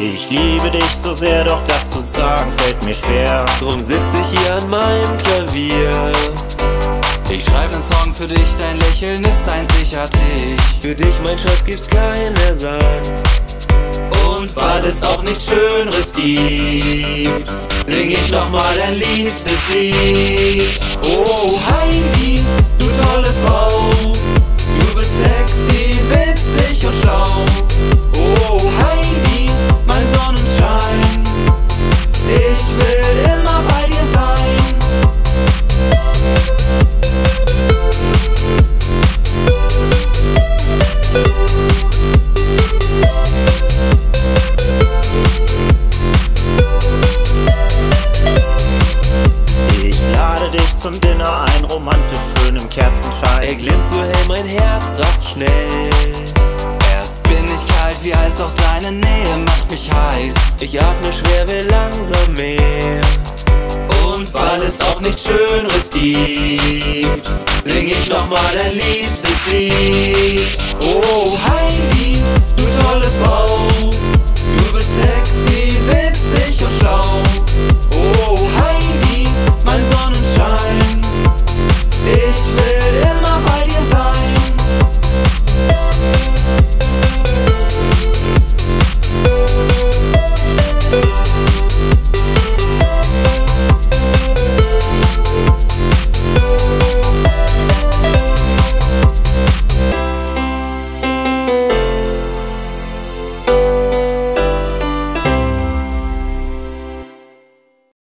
Ich liebe dich so sehr, doch das zu sagen fällt mir schwer. Drum sitz ich hier an meinem Klavier. Ich schreib nen Song für dich, dein Lächeln ist einzigartig. Für dich, mein Schatz, gibt's keinen Ersatz. Und weil es auch nichts Schöneres gibt, sing ich nochmal dein liebstes Lied. Oh Heidi, du tolle Frau, du bist sexy, witzig und schlau. Oh Heidi, mein Sonnenschein, ich will immer bei dir sein. Ich lade dich zum Dinner ein, romantisch schön im Kerzenschein. Er glimmt so hell, mein Herz rast schnell. Erst bin ich kalt wie Eis, doch deine Nähe macht mich heiß. Ich atme schwer, will langsam mehr. Und weil es auch nichts Schöneres gibt, sing ich nochmal dein liebstes Lied.